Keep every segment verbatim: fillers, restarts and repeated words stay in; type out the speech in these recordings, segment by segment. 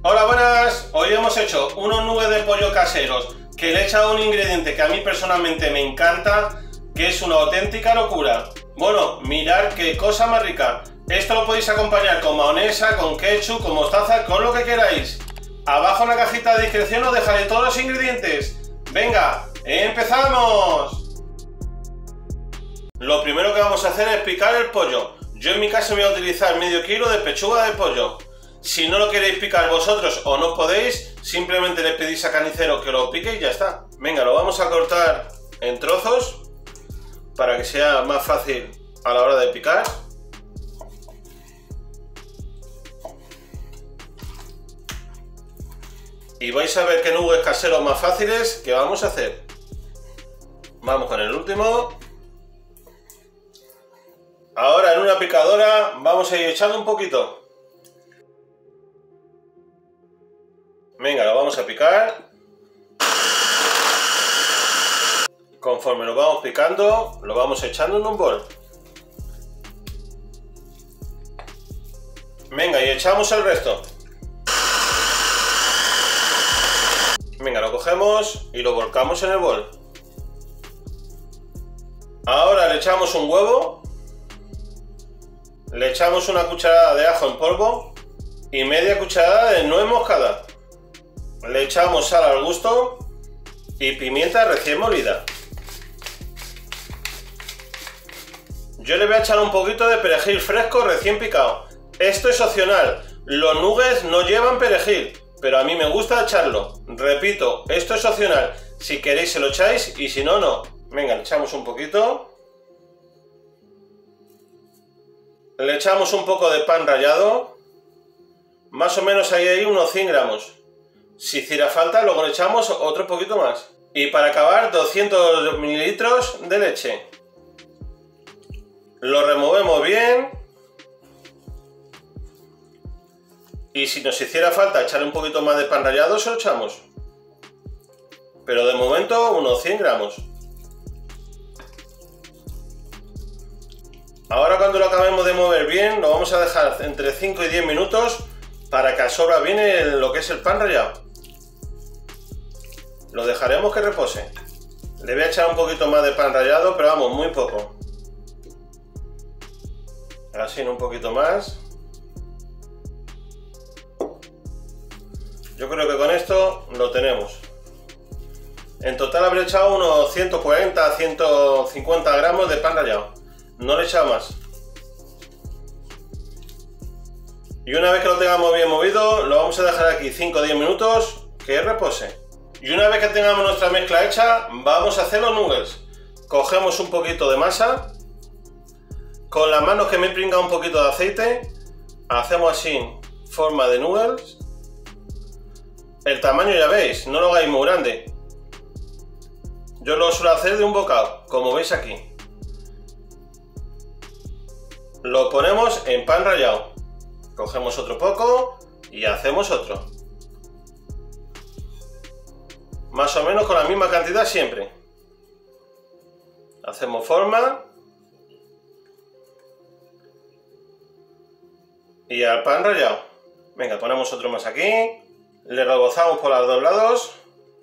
Hola, buenas. Hoy hemos hecho unos nubes de pollo caseros que le he echado un ingrediente que a mí personalmente me encanta, que es una auténtica locura. Bueno, mirad qué cosa más rica. Esto lo podéis acompañar con mayonesa, con ketchup, con mostaza, con lo que queráis. Abajo en la cajita de descripción os dejaré todos los ingredientes. Venga, ¡empezamos! Lo primero que vamos a hacer es picar el pollo. Yo en mi caso voy a utilizar medio kilo de pechuga de pollo. Si no lo queréis picar vosotros o no podéis, simplemente le pedís a carnicero que lo pique y ya está. Venga, lo vamos a cortar en trozos para que sea más fácil a la hora de picar. Y vais a ver qué nubes caseros más fáciles que vamos a hacer. Vamos con el último. Ahora en una picadora vamos a ir echando un poquito. Venga, lo vamos a picar. Conforme lo vamos picando, lo vamos echando en un bol. Venga, y echamos el resto. Venga, lo cogemos y lo volcamos en el bol. Ahora le echamos un huevo. Le echamos una cucharada de ajo en polvo y media cucharada de nuez moscada. Le echamos sal al gusto y pimienta recién molida. Yo le voy a echar un poquito de perejil fresco recién picado. Esto es opcional. Los nuggets no llevan perejil, pero a mí me gusta echarlo. Repito, esto es opcional. Si queréis se lo echáis y si no, no. Venga, le echamos un poquito. Le echamos un poco de pan rallado. Más o menos ahí hay unos cien gramos. Si hiciera falta, luego le echamos otro poquito más. Y para acabar, doscientos mililitros de leche. Lo removemos bien. Y si nos hiciera falta echarle un poquito más de pan rallado, se lo echamos. Pero de momento, unos cien gramos. Ahora cuando lo acabemos de mover bien, lo vamos a dejar entre cinco y diez minutos para que absorba bien el, lo que es el pan rallado. Lo dejaremos que repose. Le voy a echar un poquito más de pan rallado, pero vamos, muy poco. Así, un poquito más. Yo creo que con esto lo tenemos. En total habré echado unos ciento cuarenta a ciento cincuenta gramos de pan rallado. No le he echado más. Y una vez que lo tengamos bien movido, lo vamos a dejar aquí cinco o diez minutos que repose. Y una vez que tengamos nuestra mezcla hecha, vamos a hacer los nuggets. Cogemos un poquito de masa. Con las manos que me pringa un poquito de aceite, hacemos así, forma de nuggets. El tamaño ya veis, no lo hagáis muy grande. Yo lo suelo hacer de un bocado, como veis aquí. Lo ponemos en pan rallado. Cogemos otro poco y hacemos otro. Más o menos con la misma cantidad siempre. Hacemos forma. Y al pan rallado. Venga, ponemos otro más aquí. Le rebozamos por los dos lados.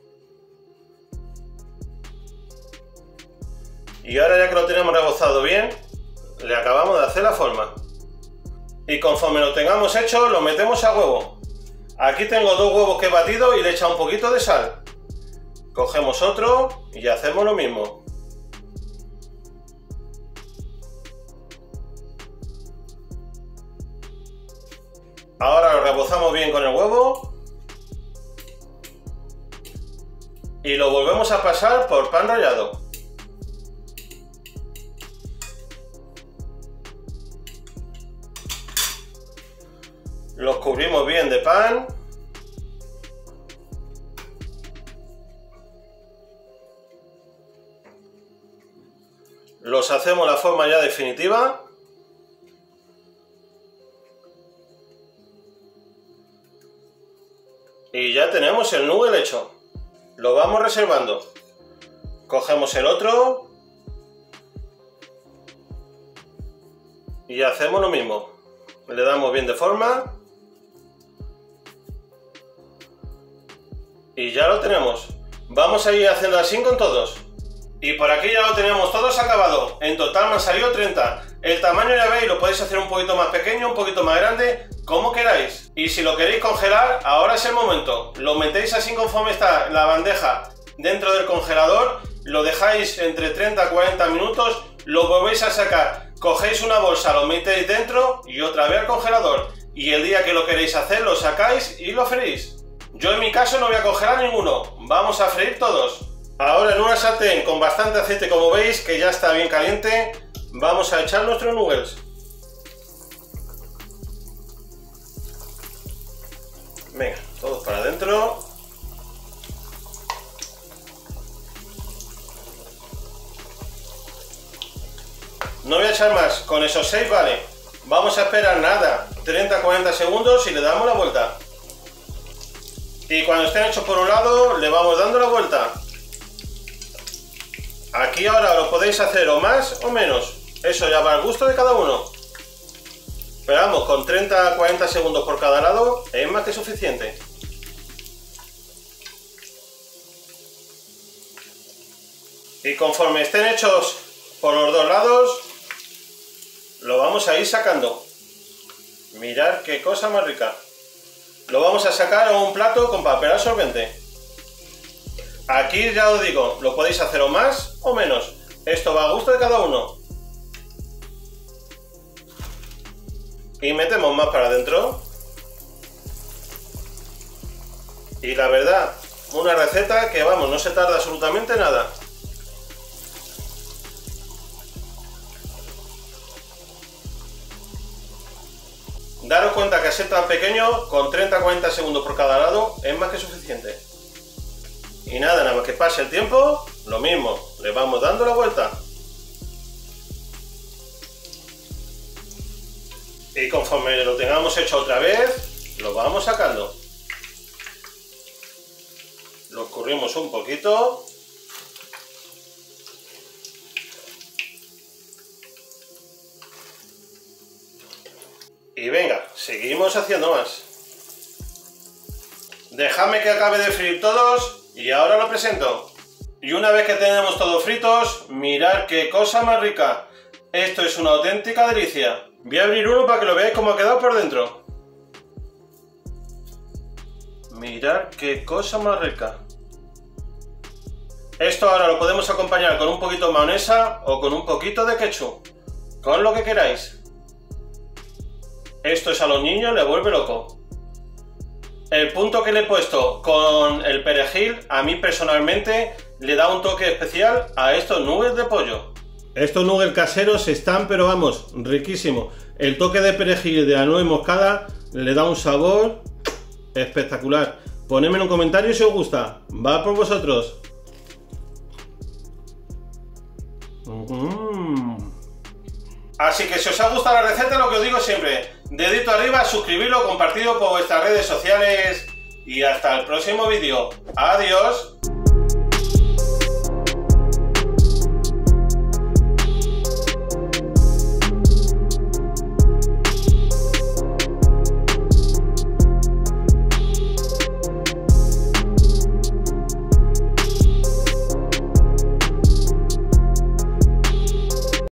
Y ahora ya que lo tenemos rebozado bien, le acabamos de hacer la forma. Y conforme lo tengamos hecho, lo metemos a huevo. Aquí tengo dos huevos que he batido y le he echado un poquito de sal. Cogemos otro y hacemos lo mismo. Ahora lo rebozamos bien con el huevo. Y lo volvemos a pasar por pan rallado. Los cubrimos bien de pan. Los hacemos la forma ya definitiva. Y ya tenemos el nugget hecho. Lo vamos reservando. Cogemos el otro. Y hacemos lo mismo. Le damos bien de forma. Y ya lo tenemos. Vamos a ir haciendo así con todos. Y por aquí ya lo tenemos todos acabado. En total me han salido treinta. El tamaño ya veis, lo podéis hacer un poquito más pequeño, un poquito más grande, como queráis. Y si lo queréis congelar, ahora es el momento. Lo metéis así conforme está la bandeja dentro del congelador, lo dejáis entre treinta a cuarenta minutos, lo volvéis a sacar, cogéis una bolsa, lo metéis dentro y otra vez al congelador. Y el día que lo queréis hacer, lo sacáis y lo freís. Yo en mi caso no voy a congelar ninguno, vamos a freír todos. Ahora en una sartén con bastante aceite, como veis, que ya está bien caliente, vamos a echar nuestros nuggets. Venga, todos para adentro. No voy a echar más, con esos seis vale. Vamos a esperar nada, treinta a cuarenta segundos y le damos la vuelta. Y cuando estén hechos por un lado, le vamos dando la vuelta. Aquí ahora lo podéis hacer o más o menos, eso ya va al gusto de cada uno. Pero vamos, con treinta a cuarenta segundos por cada lado es más que suficiente. Y conforme estén hechos por los dos lados, lo vamos a ir sacando. Mirad qué cosa más rica. Lo vamos a sacar a un plato con papel absorbente. Aquí ya os digo, lo podéis hacer o más o menos. Esto va a gusto de cada uno. Y metemos más para adentro. Y la verdad, una receta que vamos, no se tarda absolutamente nada. Daros cuenta que al ser tan pequeño, con treinta a cuarenta segundos por cada lado, es más que suficiente. Y nada, nada más que pase el tiempo, lo mismo, le vamos dando la vuelta. Y conforme lo tengamos hecho otra vez, lo vamos sacando. Lo escurrimos un poquito. Y venga, seguimos haciendo más. Dejadme que acabe de freír todos y ahora lo presento. Y una vez que tenemos todos fritos, mirad qué cosa más rica. Esto es una auténtica delicia. Voy a abrir uno para que lo veáis cómo ha quedado por dentro. Mirad qué cosa más rica. Esto ahora lo podemos acompañar con un poquito de mayonesa o con un poquito de ketchup. Con lo que queráis. Esto es a los niños les vuelve loco. El punto que le he puesto con el perejil, a mí personalmente, le da un toque especial a estos nuggets de pollo. Estos nuggets caseros están, pero vamos, riquísimos. El toque de perejil de la nuez moscada le da un sabor espectacular. Ponedme en un comentario si os gusta. Va por vosotros. Mm. Así que si os ha gustado la receta, lo que os digo siempre, dedito arriba, suscribirlo, compartido por vuestras redes sociales y hasta el próximo vídeo. Adiós.